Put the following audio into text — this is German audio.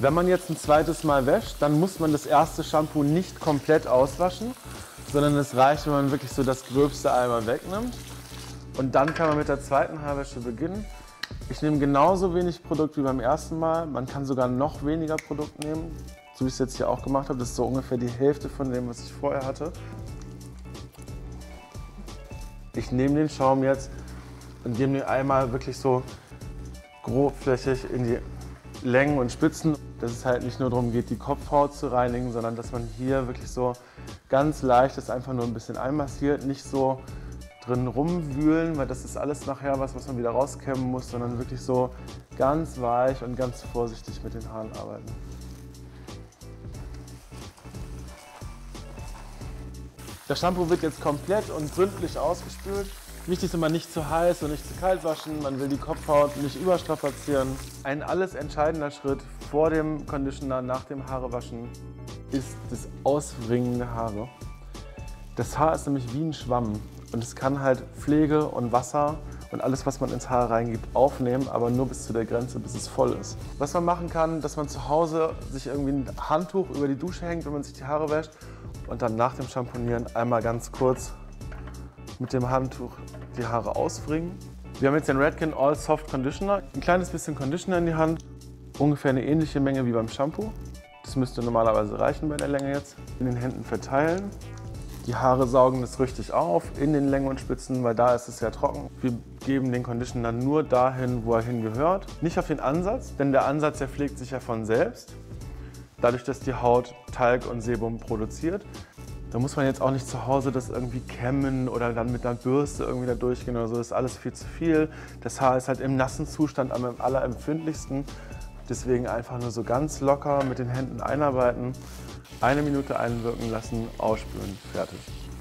Wenn man jetzt ein zweites Mal wäscht, dann muss man das erste Shampoo nicht komplett auswaschen, sondern es reicht, wenn man wirklich so das Gröbste einmal wegnimmt. Und dann kann man mit der zweiten Haarwäsche beginnen. Ich nehme genauso wenig Produkt wie beim ersten Mal. Man kann sogar noch weniger Produkt nehmen, so wie ich es jetzt hier auch gemacht habe. Das ist so ungefähr die Hälfte von dem, was ich vorher hatte. Ich nehme den Schaum jetzt und gebe den einmal wirklich so grobflächig in die Längen und Spitzen, dass es halt nicht nur darum geht, die Kopfhaut zu reinigen, sondern dass man hier wirklich so ganz leicht das einfach nur ein bisschen einmassiert, nicht so drin rumwühlen, weil das ist alles nachher was man wieder rauskämmen muss, sondern wirklich so ganz weich und ganz vorsichtig mit den Haaren arbeiten. Das Shampoo wird jetzt komplett und gründlich ausgespült. Wichtig ist immer nicht zu heiß und nicht zu kalt waschen. Man will die Kopfhaut nicht überstrapazieren. Ein alles entscheidender Schritt vor dem Conditioner, nach dem Haarewaschen, ist das Auswringen der Haare. Das Haar ist nämlich wie ein Schwamm und es kann halt Pflege und Wasser und alles, was man ins Haar reingibt, aufnehmen, aber nur bis zu der Grenze, bis es voll ist. Was man machen kann, dass man zu Hause sich irgendwie ein Handtuch über die Dusche hängt, wenn man sich die Haare wäscht und dann nach dem Shampoonieren einmal ganz kurz mit dem Handtuch die Haare auswringen. Wir haben jetzt den Redken All Soft Conditioner. Ein kleines bisschen Conditioner in die Hand, ungefähr eine ähnliche Menge wie beim Shampoo. Das müsste normalerweise reichen bei der Länge jetzt. In den Händen verteilen. Die Haare saugen das richtig auf, in den Längen und Spitzen, weil da ist es sehr trocken. Wir geben den Conditioner nur dahin, wo er hingehört. Nicht auf den Ansatz, denn der Ansatz, der pflegt sich ja von selbst. Dadurch, dass die Haut Talg und Sebum produziert. Da muss man jetzt auch nicht zu Hause das irgendwie kämmen oder dann mit einer Bürste irgendwie da durchgehen oder so. Das ist alles viel zu viel. Das Haar ist halt im nassen Zustand am allerempfindlichsten. Deswegen einfach nur so ganz locker mit den Händen einarbeiten, 1 Minute einwirken lassen, ausspülen, fertig.